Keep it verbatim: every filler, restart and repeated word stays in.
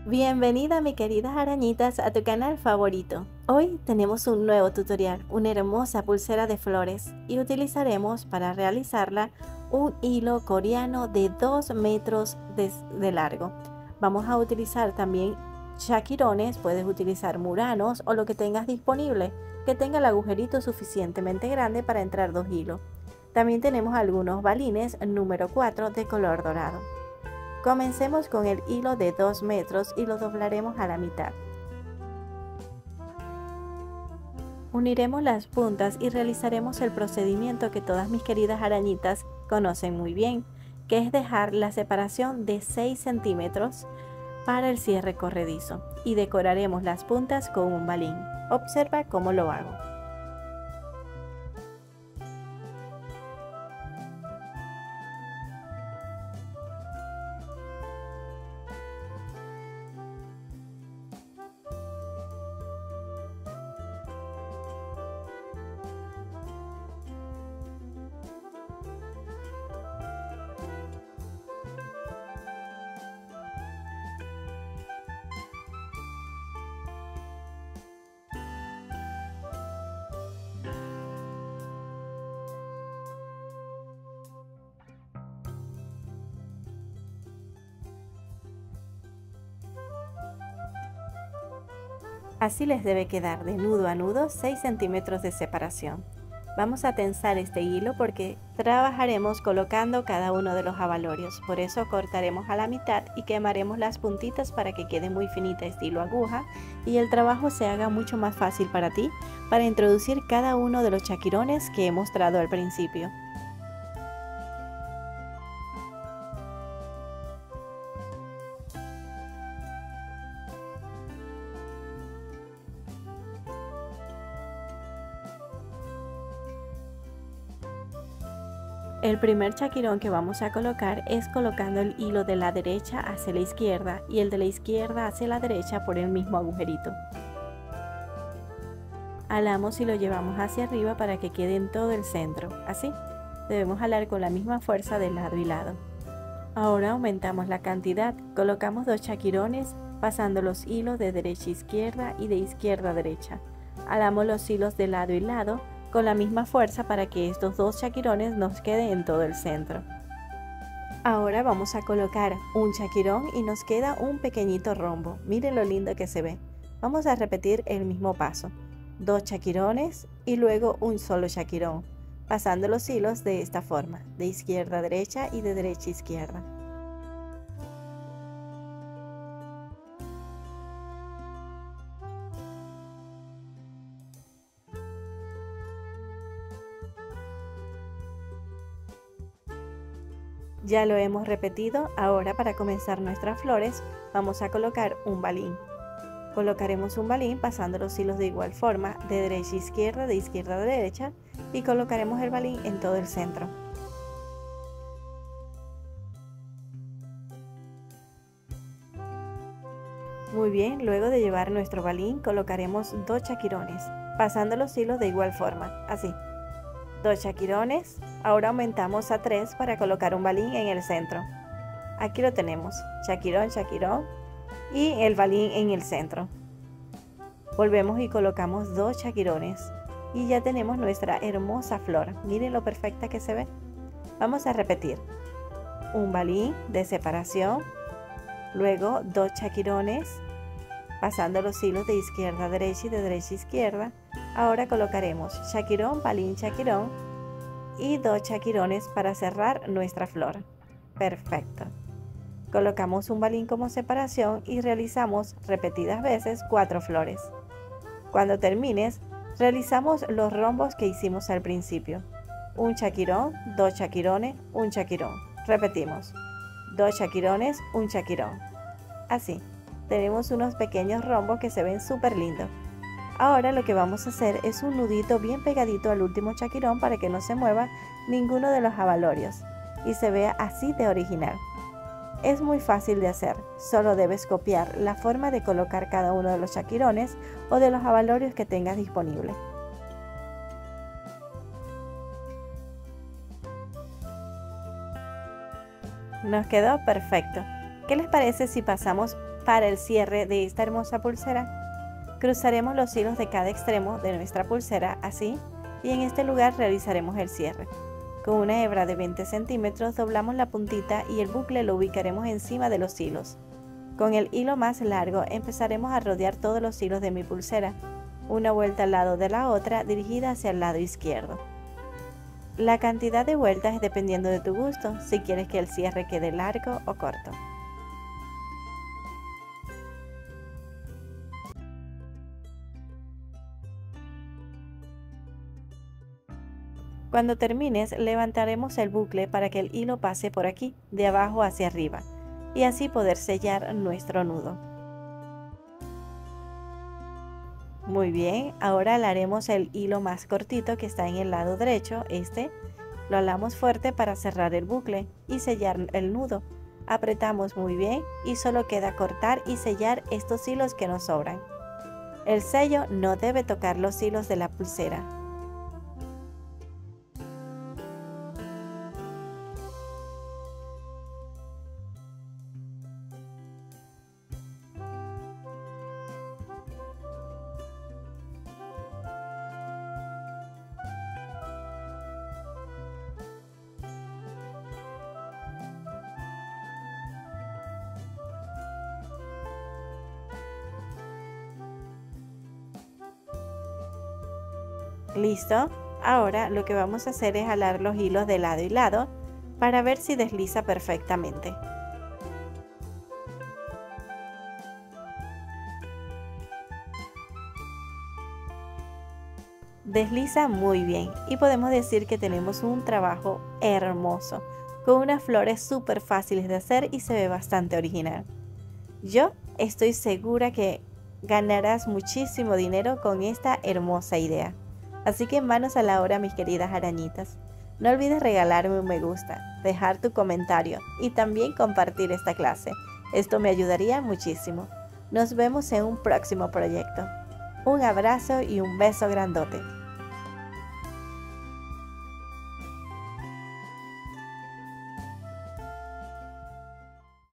Bienvenida mi queridas arañitas a tu canal favorito. Hoy tenemos un nuevo tutorial, una hermosa pulsera de flores y utilizaremos para realizarla un hilo coreano de dos metros de, de largo. Vamos a utilizar también chaquirones, puedes utilizar muranos o lo que tengas disponible, que tenga el agujerito suficientemente grande para entrar dos hilos. También tenemos algunos balines número cuatro de color dorado. Comencemos con el hilo de dos metros y lo doblaremos a la mitad. Uniremos las puntas y realizaremos el procedimiento que todas mis queridas arañitas conocen muy bien, que es dejar la separación de seis centímetros para el cierre corredizo y decoraremos las puntas con un balín. Observa cómo lo hago. Así les debe quedar de nudo a nudo seis centímetros de separación. Vamos a tensar este hilo porque trabajaremos colocando cada uno de los abalorios. Por eso cortaremos a la mitad y quemaremos las puntitas para que quede muy finita estilo aguja y el trabajo se haga mucho más fácil para ti para introducir cada uno de los chaquirones que he mostrado al principio. El primer chaquirón que vamos a colocar es colocando el hilo de la derecha hacia la izquierda y el de la izquierda hacia la derecha por el mismo agujerito. Alamos y lo llevamos hacia arriba para que quede en todo el centro, así. Debemos jalar con la misma fuerza de lado y lado. Ahora aumentamos la cantidad, colocamos dos chaquirones pasando los hilos de derecha a izquierda y de izquierda a derecha. Alamos los hilos de lado y lado con la misma fuerza para que estos dos chaquirones nos queden en todo el centro. Ahora vamos a colocar un chaquirón y nos queda un pequeñito rombo. Miren lo lindo que se ve. Vamos a repetir el mismo paso. Dos chaquirones y luego un solo chaquirón, pasando los hilos de esta forma, de izquierda a derecha y de derecha a izquierda. Ya lo hemos repetido, ahora para comenzar nuestras flores vamos a colocar un balín. Colocaremos un balín pasando los hilos de igual forma, de derecha a izquierda, de izquierda a derecha, y colocaremos el balín en todo el centro. Muy bien, luego de llevar nuestro balín colocaremos dos chaquirones, pasando los hilos de igual forma, así. Dos chaquirones, ahora aumentamos a tres para colocar un balín en el centro. Aquí lo tenemos, chaquirón, chaquirón y el balín en el centro. Volvemos y colocamos dos chaquirones y ya tenemos nuestra hermosa flor. Miren lo perfecta que se ve. Vamos a repetir. Un balín de separación, luego dos chaquirones, pasando los hilos de izquierda a derecha y de derecha a izquierda. Ahora colocaremos chaquirón, balín, chaquirón y dos chaquirones para cerrar nuestra flor. Perfecto. Colocamos un balín como separación y realizamos repetidas veces cuatro flores. Cuando termines, realizamos los rombos que hicimos al principio. Un chaquirón, dos chaquirones, un chaquirón. Repetimos. Dos chaquirones, un chaquirón. Así, tenemos unos pequeños rombos que se ven súper lindos. Ahora lo que vamos a hacer es un nudito bien pegadito al último chaquirón para que no se mueva ninguno de los abalorios y se vea así de original. Es muy fácil de hacer, solo debes copiar la forma de colocar cada uno de los chaquirones o de los abalorios que tengas disponible. Nos quedó perfecto. ¿Qué les parece si pasamos Para el cierre de esta hermosa pulsera, cruzaremos los hilos de cada extremo de nuestra pulsera así, y en este lugar realizaremos el cierre. Con una hebra de veinte centímetros doblamos la puntita y el bucle lo ubicaremos encima de los hilos. Con el hilo más largo empezaremos a rodear todos los hilos de mi pulsera, una vuelta al lado de la otra dirigida hacia el lado izquierdo. La cantidad de vueltas es dependiendo de tu gusto, si quieres que el cierre quede largo o corto. Cuando termines, levantaremos el bucle para que el hilo pase por aquí, de abajo hacia arriba, y así poder sellar nuestro nudo. Muy bien, ahora alaremos el hilo más cortito que está en el lado derecho, este, lo alamos fuerte para cerrar el bucle y sellar el nudo. Apretamos muy bien y solo queda cortar y sellar estos hilos que nos sobran. El sello no debe tocar los hilos de la pulsera. Listo, ahora lo que vamos a hacer es jalar los hilos de lado y lado para ver si desliza perfectamente. Desliza muy bien y podemos decir que tenemos un trabajo hermoso, con unas flores súper fáciles de hacer y se ve bastante original. Yo estoy segura que ganarás muchísimo dinero con esta hermosa idea. Así que manos a la obra, mis queridas arañitas. No olvides regalarme un me gusta, dejar tu comentario y también compartir esta clase. Esto me ayudaría muchísimo. Nos vemos en un próximo proyecto. Un abrazo y un beso grandote.